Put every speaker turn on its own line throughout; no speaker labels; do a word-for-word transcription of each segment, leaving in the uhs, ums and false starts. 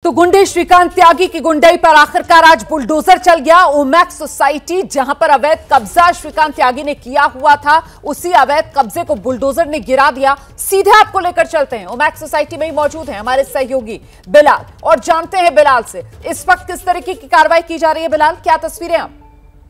तो गुंडे श्रीकांत त्यागी की गुंडई पर आखिरकार आज बुलडोजर चल गया। ओमैक्स सोसाइटी जहां पर अवैध कब्जा श्रीकांत त्यागी ने किया हुआ था, उसी अवैध कब्जे को बुलडोजर ने गिरा दिया। सीधे आपको लेकर चलते हैं, ओमैक्स सोसाइटी में ही मौजूद हैं हमारे सहयोगी बिलाल और जानते हैं बिलाल से इस वक्त किस तरीके की कार्रवाई की जा रही है। बिलाल, क्या तस्वीरें आप?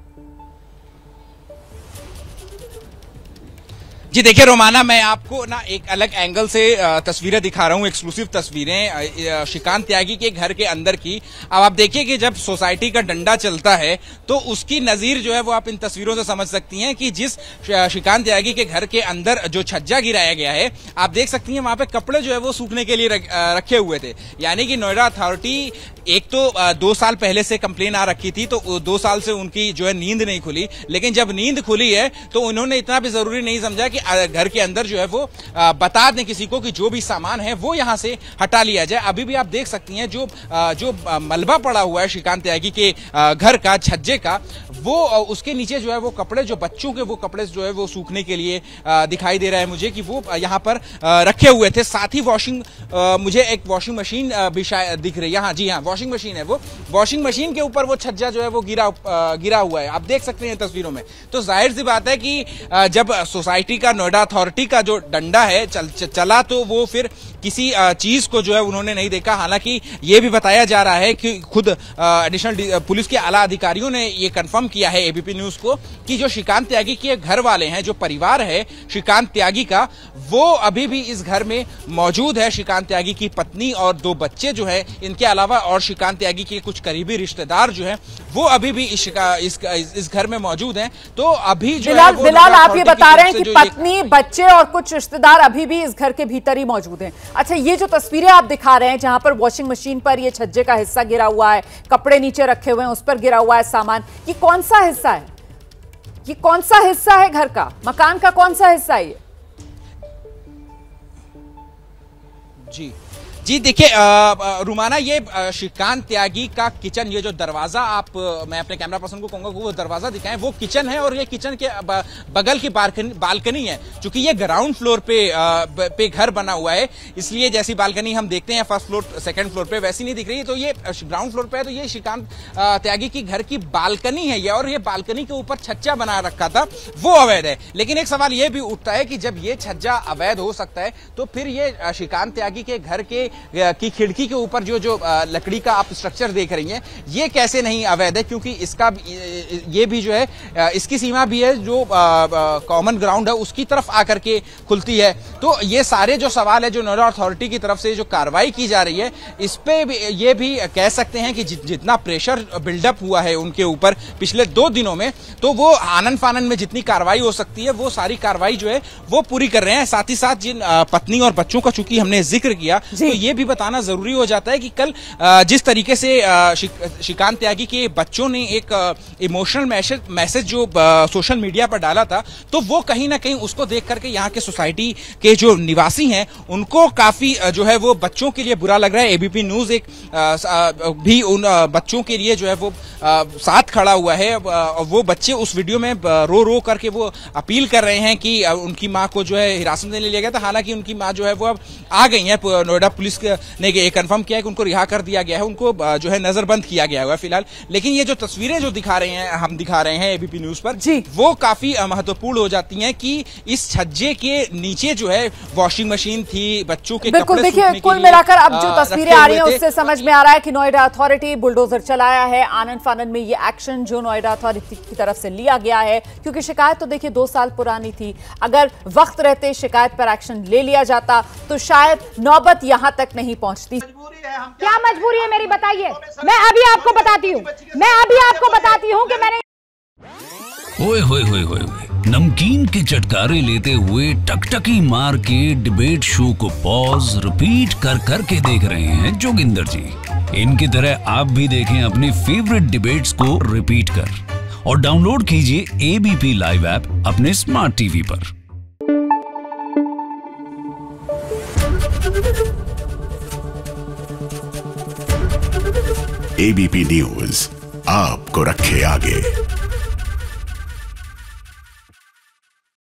जी देखिए रोमाना, मैं आपको ना एक अलग एंगल से तस्वीरें दिखा रहा हूँ, एक्सक्लूसिव तस्वीरें श्रीकांत त्यागी के घर के अंदर की। अब आप देखिए कि जब सोसाइटी का डंडा चलता है तो उसकी नजीर जो है वो आप इन तस्वीरों से समझ सकती हैं कि जिस श्रीकांत त्यागी के घर के अंदर जो छज्जा गिराया गया है, आप देख सकती हैं वहां पे कपड़े जो है वो सूखने के लिए रख, रखे हुए थे। यानी कि नोएडा अथॉरिटी एक तो दो साल पहले से कंप्लेन आ रखी थी, तो दो साल से उनकी जो है नींद नहीं खुली, लेकिन जब नींद खुली है तो उन्होंने इतना भी जरूरी नहीं समझा कि घर के अंदर जो है वो बता दें किसी को कि जो भी सामान है वो यहां से हटा लिया जाए। अभी भी आप देख सकती हैं जो जो मलबा पड़ा हुआ है श्रीकांत त्यागी के घर का, छज्जे का, वो उसके नीचे जो है वो कपड़े, जो बच्चों के वो कपड़े जो है वो सूखने के लिए दिखाई दे रहा है मुझे कि वो यहाँ पर रखे हुए थे। साथ ही वॉशिंग, मुझे एक वॉशिंग मशीन भी शायद दिख रही है। हाँ जी हाँ, वॉशिंग मशीन है, वो वॉशिंग मशीन के ऊपर वो छज्जा जो है वो गिरा गिरा हुआ है, आप देख सकते हैं तस्वीरों में। तो जाहिर सी बात है कि जब सोसाइटी का, नोएडा अथॉरिटी का जो डंडा है चल, चला तो वो फिर किसी चीज को जो है उन्होंने नहीं देखा। हालांकि ये भी बताया जा रहा है कि खुद एडिशनल पुलिस के आला अधिकारियों ने ये कंफर्म किया है एबीपी न्यूज को कि जो श्रीकांत त्यागी के घर वाले हैं, जो परिवार है श्रीकांत त्यागी का, वो अभी भी इस घर में मौजूद है। श्रीकांत त्यागी की पत्नी और दो बच्चे जो है, इनके अलावा और श्रीकांत त्यागी के कुछ करीबी रिश्तेदार जो है वो अभी भी इस, इस, इस घर में मौजूद हैं। तो अभी जो
बिलाल,
है
बिलाल आप ये बता रहे हैं कि पत्नी, बच्चे और कुछ रिश्तेदार अभी भी इस घर के भीतर ही मौजूद हैं। अच्छा, ये जो तस्वीरें आप दिखा रहे हैं जहां पर वॉशिंग मशीन पर ये छज्जे का हिस्सा गिरा हुआ है, कपड़े नीचे रखे हुए हैं, उस पर गिरा हुआ है सामान, ये कौन सा हिस्सा है? ये कौन सा हिस्सा है घर का, मकान का कौन सा हिस्सा है ये?
जी जी देखिए रुमाना, ये श्रीकांत त्यागी का किचन, ये जो दरवाजा आप, मैं अपने कैमरा पर्सन को कहूंगा वो दरवाजा दिखाएं, वो किचन है और ये किचन के बगल की बालकनी है। चूंकि ये ग्राउंड फ्लोर पे पे घर बना हुआ है, इसलिए जैसी बालकनी हम देखते हैं फर्स्ट फ्लोर सेकंड फ्लोर पे वैसी नहीं दिख रही है। तो ये ग्राउंड फ्लोर पे है, तो ये श्रीकांत त्यागी की घर की बालकनी है ये, और ये बालकनी के ऊपर छज्जा बना रखा था, वो अवैध है। लेकिन एक सवाल ये भी उठता है कि जब ये छज्जा अवैध हो सकता है तो फिर ये श्रीकांत त्यागी के घर के की खिड़की के ऊपर जो जो लकड़ी का आप स्ट्रक्चर देख रही हैं, ये कैसे नहीं अवैध है? क्योंकि इसका ये भी जो है, इसकी सीमा भी है जो कॉमन ग्राउंड है उसकी तरफ आकर के खुलती है। तो ये सारे जो सवाल है जो नोएडा अथॉरिटी की तरफ से जो कार्रवाई की जा रही है, इस पे भी ये भी कह सकते हैं कि जि, जितना प्रेशर बिल्डअप हुआ है उनके ऊपर पिछले दो दिनों में, तो वो आनन फानन में जितनी कार्रवाई हो सकती है वो सारी कार्रवाई जो है वो पूरी कर रहे हैं। साथ ही साथ जिन पत्नी और बच्चों का चूंकि हमने जिक्र किया, तो ये भी बताना जरूरी हो जाता है कि कल जिस तरीके से श्रीकांत त्यागी के बच्चों ने एक इमोशनल मैसेज मैसेज जो सोशल मीडिया पर डाला था, तो वो कहीं ना कहीं उसको देख करके यहाँ के सोसाइटी के जो निवासी हैं उनको काफी जो है वो बच्चों के लिए बुरा लग रहा है। एबीपी न्यूज एक भी उन बच्चों के लिए जो है वो साथ खड़ा हुआ है। वो बच्चे उस वीडियो में रो रो करके वो अपील कर रहे हैं कि उनकी माँ को जो है हिरासत में ले लिया गया था। हालांकि उनकी माँ जो है वो अब आ गई है, नोएडा पुलिस ने ये कंफर्म किया है कि उनको रिहा कर दिया गया है, उनको जो है नजरबंद किया गया हुआ है फिलहाल। लेकिन ये जो तस्वीरें जो दिखा रहे हैं, हम दिखा रहे हैं एबीपी न्यूज पर, वो काफी महत्वपूर्ण हो जाती हैं कि इस छज्जे के नीचे जो है वॉशिंग मशीन थी, बच्चों के
बिल्कुल। देखिए, कुल मिलाकर अब जो तस्वीरें आ रही हैं उससे समझ में आ रहा है कि नोएडा अथॉरिटी बुलडोजर चलाया है। आनन फानन में ये एक्शन जो नोएडा अथॉरिटी की तरफ से लिया गया है, क्योंकि शिकायत तो देखिए दो साल पुरानी थी। अगर वक्त रहते शिकायत पर एक्शन ले लिया जाता तो शायद नौबत यहां तक नहीं पहुंचती।
क्या मजबूरी है मेरी, बताइए। मैं अभी आपको बताती हूँ मैं अभी आपको बताती हूँ कि मैंने
ओए होए होए होए नमकीन के चटकारे लेते हुए टकटकी मार के डिबेट शो को पॉज रिपीट कर कर के देख रहे हैं जोगिंदर जी। इनकी तरह आप भी देखें अपनी फेवरेट डिबेट्स को रिपीट कर, और डाउनलोड कीजिए एबीपी लाइव ऐप अपने स्मार्ट टीवी पर।
एबीपी न्यूज आपको रखे आगे।